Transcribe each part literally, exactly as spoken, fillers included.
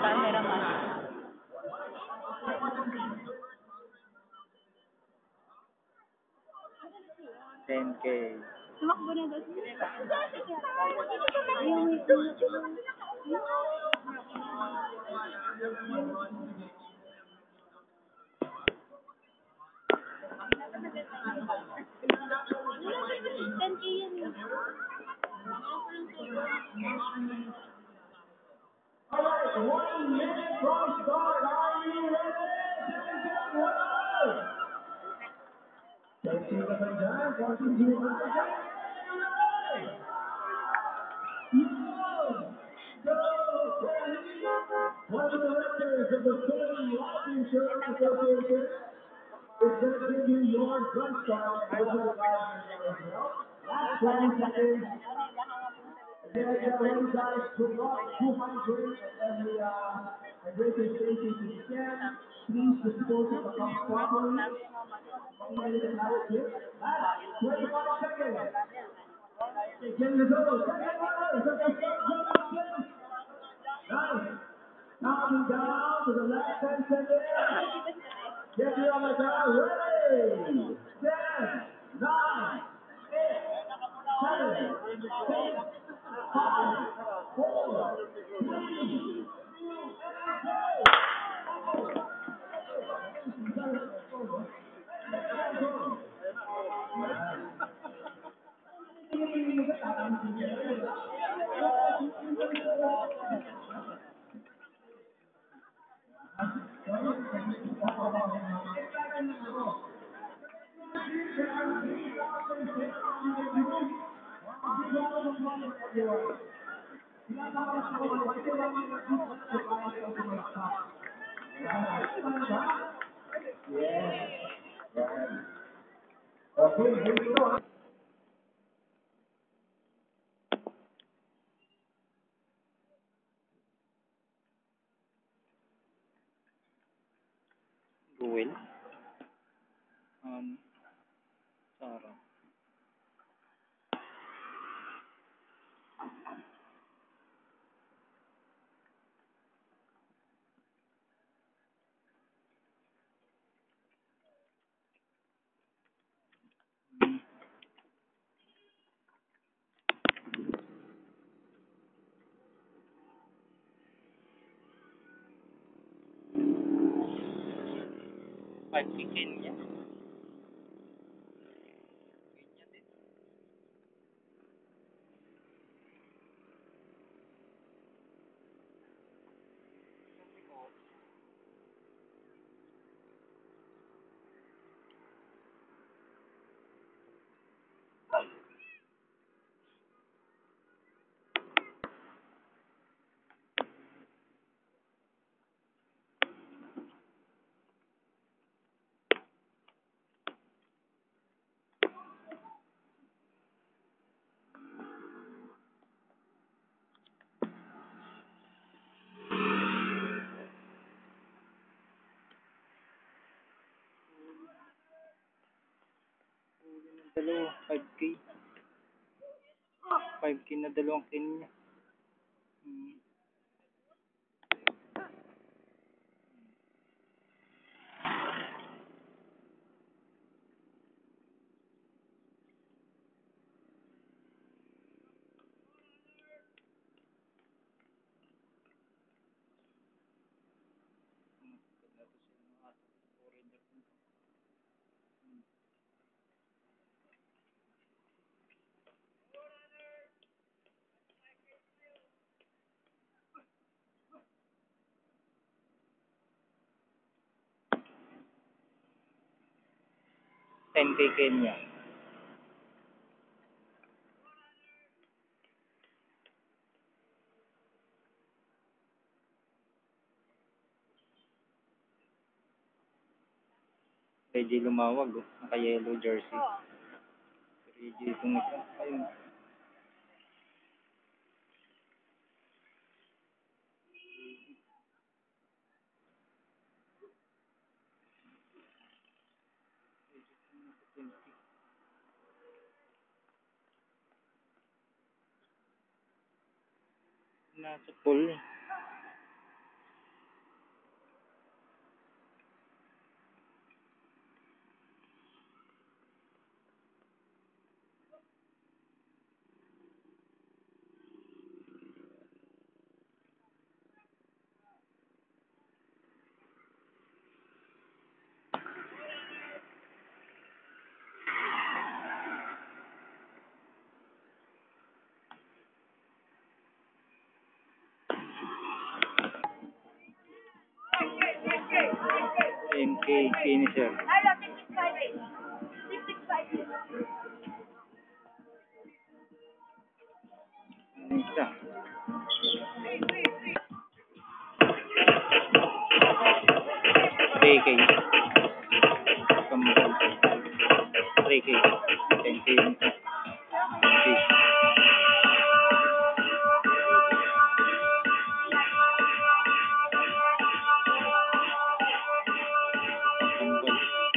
cameraman. ten K. Tumakbo na daw siya. ten K yun. Alright, one minute from start. Are you ready? Let's see if I can continue. One of the directors of the Philly Life Insurance Association is going to give you your gun start. Last twenty seconds. Again, get ready, guys. Good luck. two hundred at every uh, radio station if you can. Please dispose of the cups properly. One minute and now it's it. Last twenty-five seconds. Get your goal. Nice. Counting down to the last ten seconds. Get your on the ground. Ready. ten, nine, eight, seven, six, five, four, three, two, Ruel. Um, Sarah. Pagkikin niya. Dalawa, five K. five K na dalawang kin niya. Hmm. ten K Kenya. Reggie lumawag, oh. Naka-yellow jersey. Reggie itong ito. Ayun. Nasa pool. ten K finisher. Hello, six six five eight. six six five eight. Ano isa? three K. Kambal. three K. ten K yun isa. ten K. Kambal.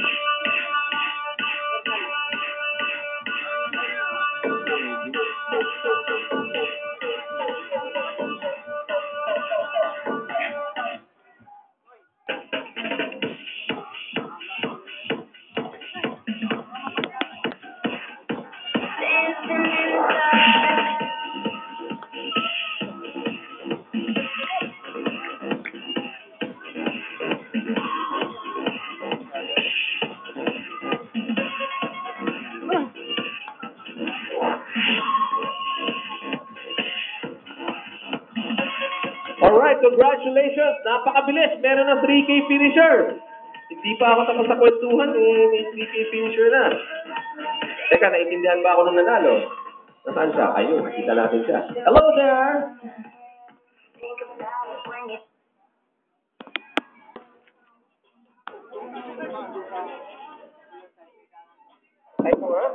Alright, congratulations. Napakabilis. Meron ng three K finisher. Hindi pa ako tapos sa kwentuhan, eh, may three K finisher na. Teka, naiintindihan ba ako nung nanalo? Nasaan siya? Ayun, nakita natin siya. Hello there! Ay po, ha?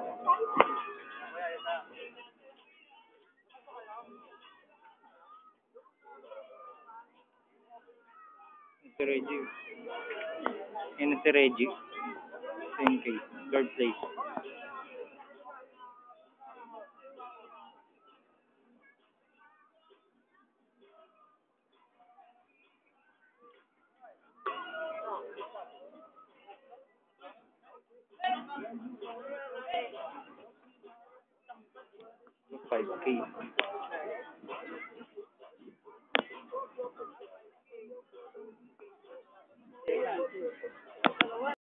Si Reggie. Yan si Reggie. ten K. Third place. five K.